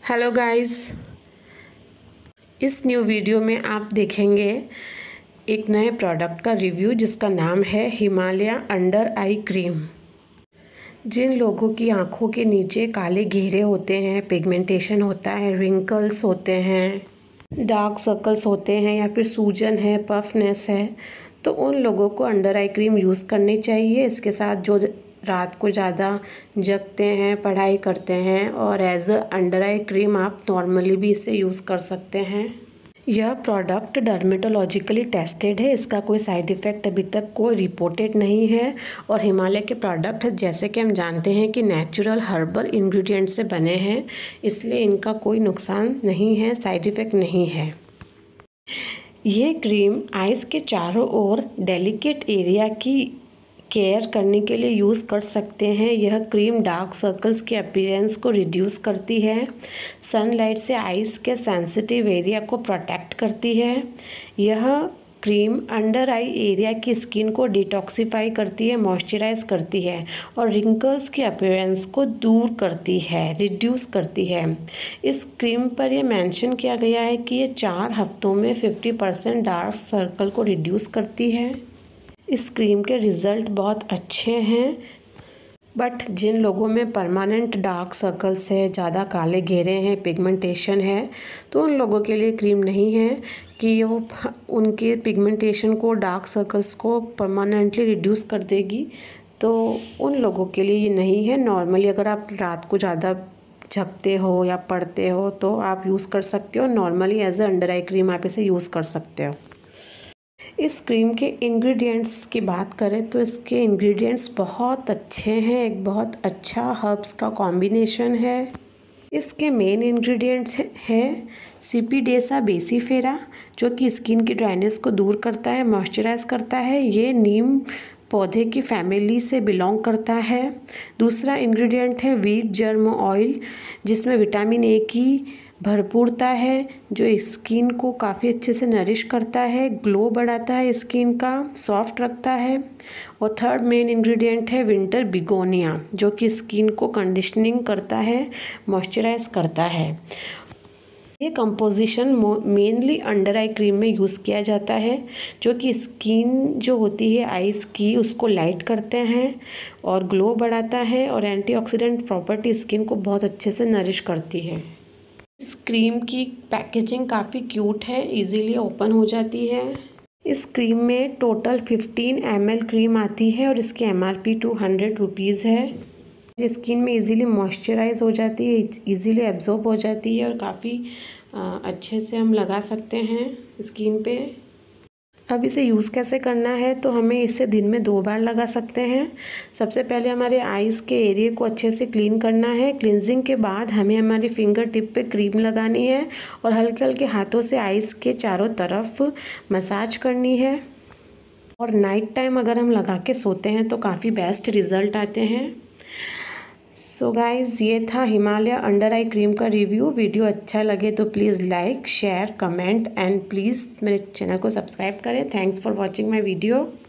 Hello guys, इस new video में आप देखेंगे एक नए प्रोडक्ट का रिव्यू जिसका नाम है हिमालय अंडर आई क्रीम। जिन लोगों की आंखों के नीचे काले घेरे होते हैं, पिगमेंटेशन होता है, रिंकल्स होते हैं, डार्क सर्कल्स होते हैं या फिर सूजन है, पफनेस है, तो उन लोगों को अंडर आई क्रीम यूज़ करनी चाहिए। इसके साथ जो रात को ज़्यादा जगते हैं, पढ़ाई करते हैं, और as a under eye cream आप नॉर्मली भी इसे यूज़ कर सकते हैं। यह प्रोडक्ट डर्मेटोलॉजिकली टेस्टेड है, इसका कोई साइड इफ़ेक्ट अभी तक कोई रिपोर्टेड नहीं है। और हिमालय के प्रोडक्ट जैसे कि हम जानते हैं कि नेचुरल हर्बल इंग्रेडिएंट से बने हैं, इसलिए इनका कोई नुकसान नहीं है, साइड इफ़ेक्ट नहीं है। ये क्रीम आइज़ के चारों ओर डेलिकेट एरिया की केयर करने के लिए यूज़ कर सकते हैं। यह क्रीम डार्क सर्कल्स के अपीयरेंस को रिड्यूस करती है, सनलाइट से आइज़ के सेंसिटिव एरिया को प्रोटेक्ट करती है। यह क्रीम अंडर आई एरिया की स्किन को डिटॉक्सिफाई करती है, मॉइस्चराइज करती है और रिंकल्स के अपीयरेंस को दूर करती है, रिड्यूस करती है। इस क्रीम पर यह मेंशन किया गया है कि ये 4 हफ्तों में 50% डार्क सर्कल को रिड्यूस करती है। इस क्रीम के रिज़ल्ट बहुत अच्छे हैं, बट जिन लोगों में परमानेंट डार्क सर्कल्स है, ज़्यादा काले घेरे हैं, पिगमेंटेशन है, तो उन लोगों के लिए क्रीम नहीं है कि वो उनके पिगमेंटेशन को, डार्क सर्कल्स को परमानेंटली रिड्यूस कर देगी। तो उन लोगों के लिए ये नहीं है। नॉर्मली अगर आप रात को ज़्यादा जगते हो या पढ़ते हो तो आप यूज़ कर सकते हो। Normally as a under eye cream आप इसे यूज़ कर सकते हो। इस क्रीम के इंग्रेडिएंट्स की बात करें तो इसके इंग्रेडिएंट्स बहुत अच्छे हैं, एक बहुत अच्छा हर्ब्स का कॉम्बिनेशन है। इसके मेन इंग्रेडिएंट्स है सीपीडेसा बेसीफेरा, जो कि स्किन की ड्राइनेस को दूर करता है, मॉइस्चराइज करता है। ये नीम पौधे की फैमिली से बिलोंग करता है। दूसरा इंग्रेडिएंट है व्हीट जर्म ऑयल, जिसमें विटामिन ए की भरपूरता है, जो स्किन को काफ़ी अच्छे से नरिश करता है, ग्लो बढ़ाता है, स्किन का सॉफ्ट रखता है। और थर्ड मेन इंग्रेडिएंट है विंटर बिगोनिया, जो कि स्किन को कंडीशनिंग करता है, मॉइस्चराइज करता है। ये composition mainly under eye cream में यूज़ किया जाता है, जो कि स्किन जो होती है आइज़ की उसको लाइट करते हैं और ग्लो बढ़ाता है, और एंटीऑक्सीडेंट प्रॉपर्टी स्किन को बहुत अच्छे से नरिश करती है। इस क्रीम की पैकेजिंग काफ़ी क्यूट है, इजीली ओपन हो जाती है। इस क्रीम में टोटल 15 ml क्रीम आती है और इसकी MRP 200 रुपीज़ है। स्किन में इजीली मॉइस्चराइज हो जाती है, इजीली एब्जॉर्ब हो जाती है और काफ़ी अच्छे से हम लगा सकते हैं स्किन पे। अब इसे यूज़ कैसे करना है, तो हमें इसे दिन में 2 बार लगा सकते हैं। सबसे पहले हमारे आइज़ के एरिया को अच्छे से क्लीन करना है। क्लींजिंग के बाद हमें हमारी फिंगर टिप पे क्रीम लगानी है और हल्के हल्के हाथों से आइज़ के चारों तरफ मसाज करनी है। और नाइट टाइम अगर हम लगा के सोते हैं तो काफ़ी बेस्ट रिज़ल्ट आते हैं। सो गाइज़, ये था हिमालय अंडर आई क्रीम का रिव्यू। वीडियो अच्छा लगे तो please like, share, comment and please मेरे चैनल को सब्सक्राइब करें। Thanks for watching my video.